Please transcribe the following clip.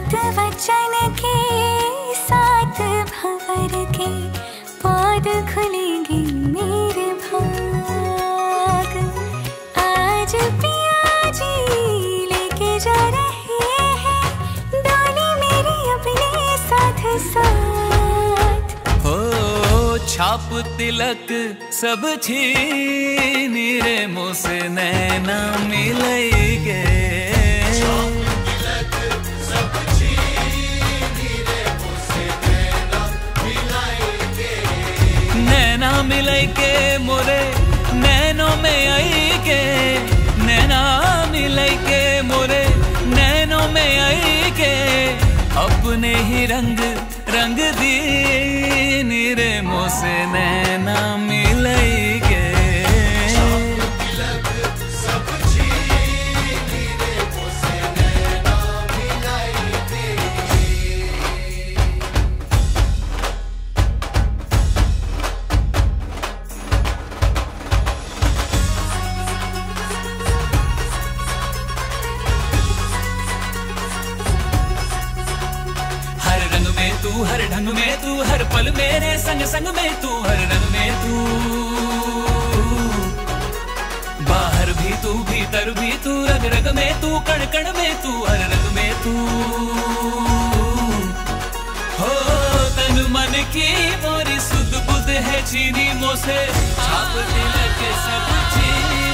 वचन के साथ भंवर के पौध खुलेंगे मेरे भाग। आज पिया जी लेके जा रहे हैं डोली मेरी अपने साथ साथ। हो छाप तिलक सब छीन रे मुँह से नैना मिलेंगे। नैना मिलाई के मोरे नैनों में आई के, नैना मिलाई के मोरे नैनों में आई के, अपने ही रंग रंग दी रे मुँह से नैना मिलाई के। तू हर ढंग में तू हर पल मेरे संग संग में तू हर रंग में तू, बाहर भी तू भीतर भी तू रग रग में तू कण कण में तू हर रंग में तू। हो तन मन की मोरी सुध बुध है चीनी मोसे छाप तिलक सब चीनी।